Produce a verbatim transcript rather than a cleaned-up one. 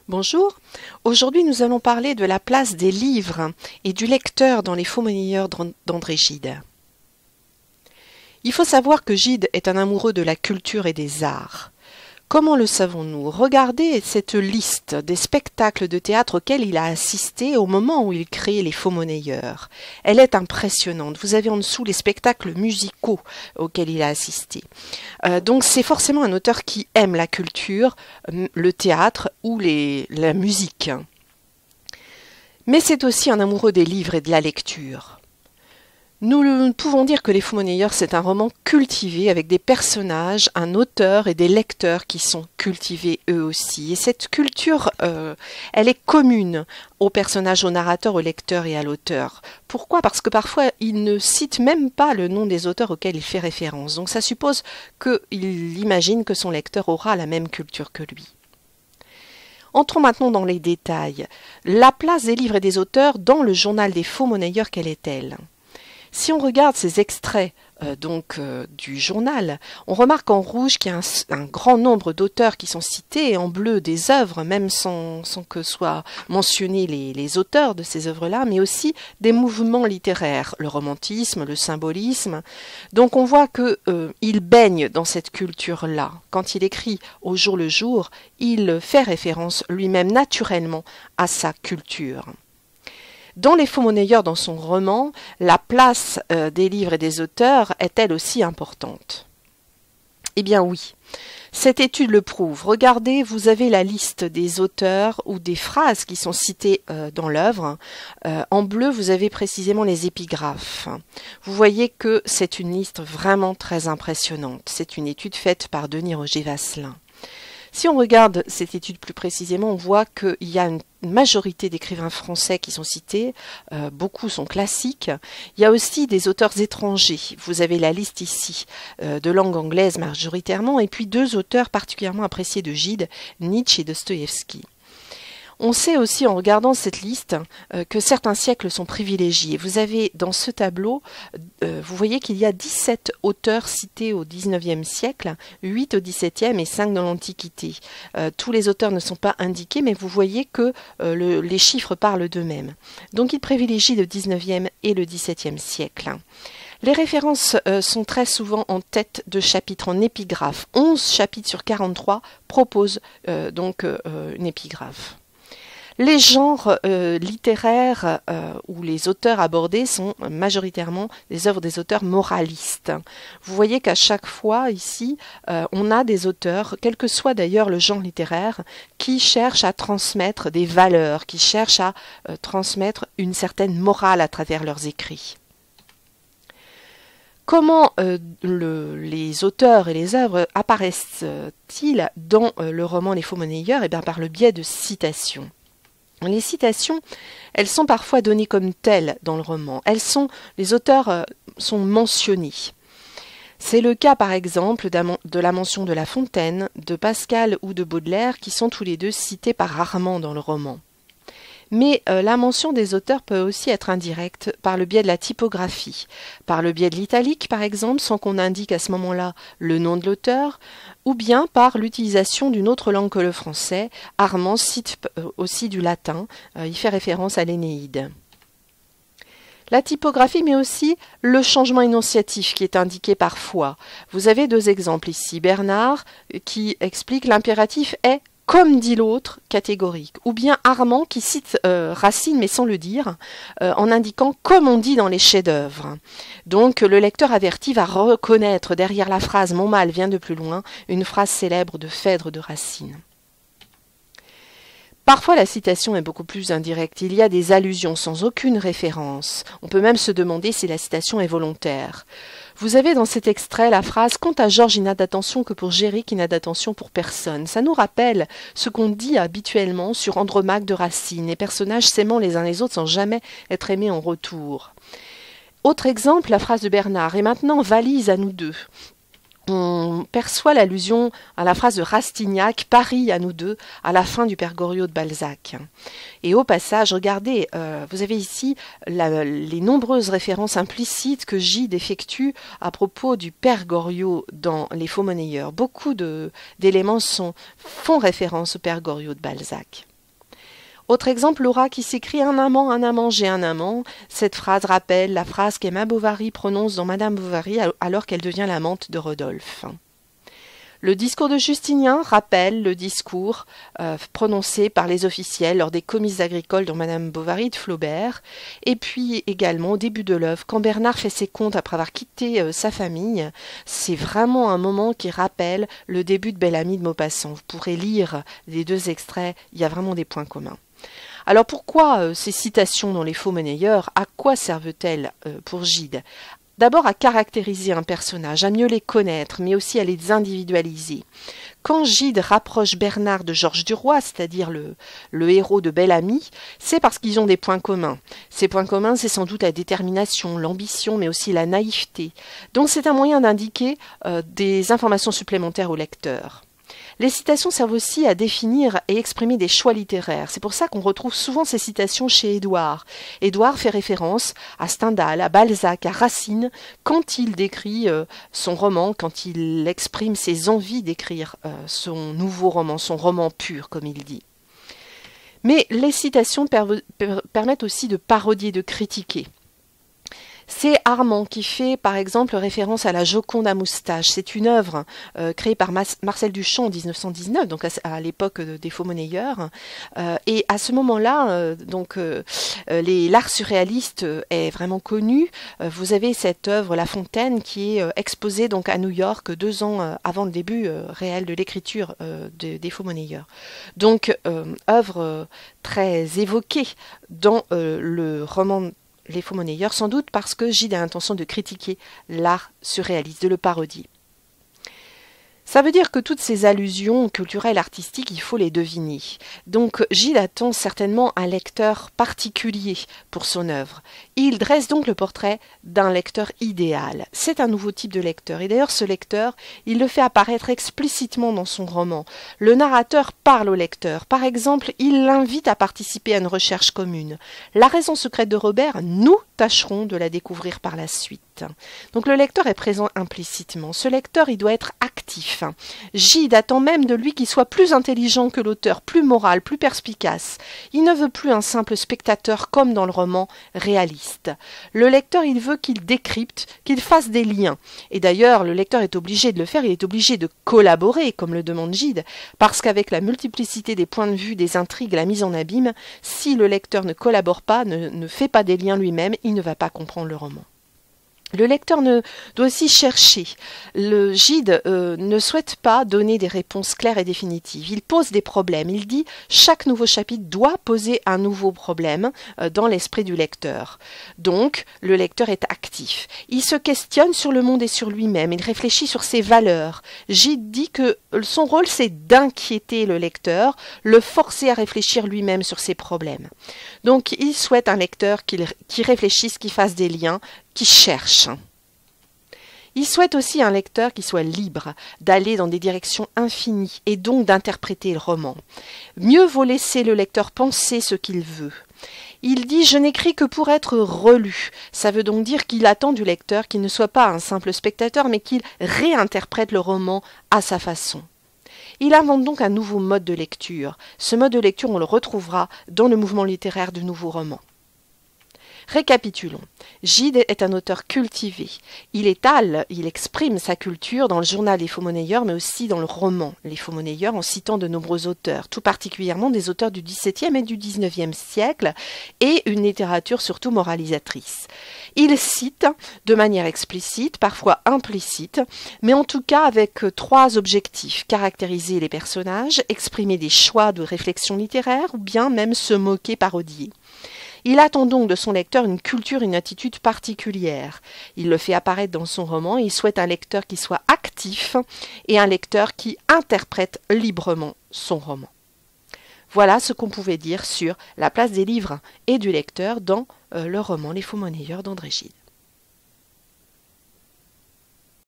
Bonjour, aujourd'hui nous allons parler de la place des livres et du lecteur dans les Faux-monnayeurs d'André Gide. Il faut savoir que Gide est un amoureux de la culture et des arts. Comment le savons-nous? Regardez cette liste des spectacles de théâtre auxquels il a assisté au moment où il crée les Faux-monnayeurs. Elle est impressionnante. Vous avez en dessous les spectacles musicaux auxquels il a assisté. Euh, donc c'est forcément un auteur qui aime la culture, le théâtre ou les, la musique. Mais c'est aussi un amoureux des livres et de la lecture. Nous pouvons dire que Les Faux-monnayeurs, c'est un roman cultivé avec des personnages, un auteur et des lecteurs qui sont cultivés eux aussi. Et cette culture, euh, elle est commune aux personnages, aux narrateurs, aux lecteurs et à l'auteur. Pourquoi? Parce que parfois, il ne cite même pas le nom des auteurs auxquels il fait référence. Donc ça suppose qu'il imagine que son lecteur aura la même culture que lui. Entrons maintenant dans les détails. La place des livres et des auteurs dans le journal des Faux-monnayeurs, quelle est-elle? Si on regarde ces extraits euh, donc euh, du journal, on remarque en rouge qu'il y a un, un grand nombre d'auteurs qui sont cités et en bleu des œuvres, même sans, sans que soient mentionnés les, les auteurs de ces œuvres-là, mais aussi des mouvements littéraires, le romantisme, le symbolisme. Donc on voit qu'il euh, baigne dans cette culture-là. Quand il écrit au jour le jour, il fait référence lui-même naturellement à sa culture. Dans Les Faux-monnayeurs, dans son roman, la place euh, des livres et des auteurs est-elle aussi importante? Eh bien oui, cette étude le prouve. Regardez, vous avez la liste des auteurs ou des phrases qui sont citées euh, dans l'œuvre. Euh, en bleu, vous avez précisément les épigraphes. Vous voyez que c'est une liste vraiment très impressionnante. C'est une étude faite par Denis Roger Vasselin. Si on regarde cette étude plus précisément, on voit qu'il y a une majorité d'écrivains français qui sont cités, euh, beaucoup sont classiques. Il y a aussi des auteurs étrangers. Vous avez la liste ici euh, de langue anglaise majoritairement, et puis deux auteurs particulièrement appréciés de Gide, Nietzsche et Dostoïevski. On sait aussi en regardant cette liste euh, que certains siècles sont privilégiés. Vous avez dans ce tableau, euh, vous voyez qu'il y a dix-sept auteurs cités au dix-neuvième siècle, huit au dix-septième et cinq dans l'Antiquité. Euh, tous les auteurs ne sont pas indiqués, mais vous voyez que euh, le, les chiffres parlent d'eux-mêmes. Donc il privilégie le dix-neuvième et le dix-septième siècle. Les références euh, sont très souvent en tête de chapitre en épigraphe. onze chapitres sur quarante-trois proposent euh, donc euh, une épigraphe. Les genres euh, littéraires euh, où les auteurs abordés sont majoritairement des œuvres des auteurs moralistes. Vous voyez qu'à chaque fois ici, euh, on a des auteurs, quel que soit d'ailleurs le genre littéraire, qui cherchent à transmettre des valeurs, qui cherchent à euh, transmettre une certaine morale à travers leurs écrits. Comment euh, le, les auteurs et les œuvres apparaissent-ils dans euh, le roman Les Faux-monnayeurs? Eh bien, par le biais de citations. Les citations, elles sont parfois données comme telles dans le roman. Elles sont, les auteurs euh, sont mentionnés. C'est le cas par exemple de la mention de La Fontaine, de Pascal ou de Baudelaire qui sont tous les deux cités par Armand dans le roman. Mais euh, la mention des auteurs peut aussi être indirecte par le biais de la typographie, par le biais de l'italique par exemple, sans qu'on indique à ce moment-là le nom de l'auteur, ou bien par l'utilisation d'une autre langue que le français. Armand cite euh, aussi du latin, euh, il fait référence à l'Énéide. La typographie, mais aussi le changement énonciatif qui est indiqué parfois. Vous avez deux exemples ici. Bernard qui explique l'impératif est comme dit l'autre, catégorique. Ou bien Armand qui cite euh, Racine, mais sans le dire, euh, en indiquant comme on dit dans les chefs-d'œuvre. Donc le lecteur averti va reconnaître derrière la phrase « Mon mal vient de plus loin » une phrase célèbre de Phèdre de Racine. Parfois la citation est beaucoup plus indirecte, il y a des allusions sans aucune référence. On peut même se demander si la citation est volontaire. Vous avez dans cet extrait la phrase « Quant à Georges, il n'a d'attention que pour Géric, il n'a d'attention pour personne ». Ça nous rappelle ce qu'on dit habituellement sur Andromaque de Racine, les personnages s'aimant les uns les autres sans jamais être aimés en retour. Autre exemple, la phrase de Bernard « Et maintenant, valise à nous deux ». On perçoit l'allusion à la phrase de Rastignac, Paris à nous deux, à la fin du Père Goriot de Balzac. Et au passage, regardez, euh, vous avez ici la, les nombreuses références implicites que Gide effectue à propos du Père Goriot dans Les Faux-monnayeurs. Beaucoup d'éléments font référence au Père Goriot de Balzac. Autre exemple, Laura qui s'écrie « Un amant, un amant, j'ai un amant ». Cette phrase rappelle la phrase qu'Emma Bovary prononce dans Madame Bovary alors qu'elle devient l'amante de Rodolphe. Le discours de Justinien rappelle le discours euh, prononcé par les officiels lors des comices agricoles dans Madame Bovary de Flaubert. Et puis également au début de l'œuvre, quand Bernard fait ses comptes après avoir quitté euh, sa famille, c'est vraiment un moment qui rappelle le début de Bel-Ami de Maupassant. Vous pourrez lire les deux extraits, il y a vraiment des points communs. Alors pourquoi euh, ces citations dans les faux monnayeurs? À quoi servent-elles euh, pour Gide? D'abord à caractériser un personnage, à mieux les connaître, mais aussi à les individualiser. Quand Gide rapproche Bernard de Georges Duroy, c'est-à-dire le, le héros de Bel-Ami, c'est parce qu'ils ont des points communs. Ces points communs, c'est sans doute la détermination, l'ambition, mais aussi la naïveté. Donc c'est un moyen d'indiquer euh, des informations supplémentaires au lecteur. Les citations servent aussi à définir et exprimer des choix littéraires. C'est pour ça qu'on retrouve souvent ces citations chez Édouard. Édouard fait référence à Stendhal, à Balzac, à Racine, quand il décrit euh, son roman, quand il exprime ses envies d'écrire euh, son nouveau roman, son roman pur, comme il dit. Mais les citations per per permettent aussi de parodier, de critiquer. C'est Armand qui fait par exemple référence à la Joconde à moustache. C'est une œuvre euh, créée par Mas Marcel Duchamp en mille neuf cent dix-neuf, donc à, à l'époque des faux monnayeurs. Euh, et à ce moment-là, euh, donc euh, l'art surréaliste euh, est vraiment connu. Euh, vous avez cette œuvre La Fontaine qui est euh, exposée donc à New York deux ans euh, avant le début euh, réel de l'écriture euh, de, des faux monnayeurs. Donc euh, œuvre euh, très évoquée dans euh, le roman Les faux monnayeurs, sans doute parce que Gide a l'intention de critiquer l'art surréaliste, de le parodier. Ça veut dire que toutes ces allusions culturelles, artistiques, il faut les deviner. Donc Gide attend certainement un lecteur particulier pour son œuvre. Il dresse donc le portrait d'un lecteur idéal. C'est un nouveau type de lecteur. Et d'ailleurs ce lecteur, il le fait apparaître explicitement dans son roman. Le narrateur parle au lecteur. Par exemple, il l'invite à participer à une recherche commune. La raison secrète de Robert, nous tâcherons de la découvrir par la suite. Donc le lecteur est présent implicitement. Ce lecteur, il doit être actif. Gide attend même de lui qu'il soit plus intelligent que l'auteur, plus moral, plus perspicace. Il ne veut plus un simple spectateur comme dans le roman réaliste. Le lecteur, il veut qu'il décrypte, qu'il fasse des liens. Et d'ailleurs, le lecteur est obligé de le faire, il est obligé de collaborer, comme le demande Gide, parce qu'avec la multiplicité des points de vue, des intrigues, la mise en abîme, si le lecteur ne collabore pas, ne, ne fait pas des liens lui-même, il ne va pas comprendre le roman. Le lecteur ne, doit aussi chercher. Le Gide euh, ne souhaite pas donner des réponses claires et définitives. Il pose des problèmes. Il dit chaque nouveau chapitre doit poser un nouveau problème euh, dans l'esprit du lecteur. Donc, le lecteur est actif. Il se questionne sur le monde et sur lui-même. Il réfléchit sur ses valeurs. Gide dit que son rôle, c'est d'inquiéter le lecteur, le forcer à réfléchir lui-même sur ses problèmes. Donc, il souhaite un lecteur qui, qui réfléchisse, qui fasse des liens, qui cherche. Il souhaite aussi un lecteur qui soit libre, d'aller dans des directions infinies et donc d'interpréter le roman. Mieux vaut laisser le lecteur penser ce qu'il veut. Il dit « Je n'écris que pour être relu ». Ça veut donc dire qu'il attend du lecteur qu'il ne soit pas un simple spectateur, mais qu'il réinterprète le roman à sa façon. Il invente donc un nouveau mode de lecture. Ce mode de lecture, on le retrouvera dans le mouvement littéraire du nouveau roman. Récapitulons. Gide est un auteur cultivé. Il étale, il exprime sa culture dans le journal Les Faux Monnayeurs, mais aussi dans le roman Les Faux Monnayeurs, en citant de nombreux auteurs, tout particulièrement des auteurs du dix-septième et du dix-neuvième siècle, et une littérature surtout moralisatrice. Il cite de manière explicite, parfois implicite, mais en tout cas avec trois objectifs: caractériser les personnages, exprimer des choix de réflexion littéraire, ou bien même se moquer, parodier. Il attend donc de son lecteur une culture, une attitude particulière. Il le fait apparaître dans son roman et il souhaite un lecteur qui soit actif et un lecteur qui interprète librement son roman. Voilà ce qu'on pouvait dire sur la place des livres et du lecteur dans euh, le roman Les Faux Monnayeurs d'André Gide.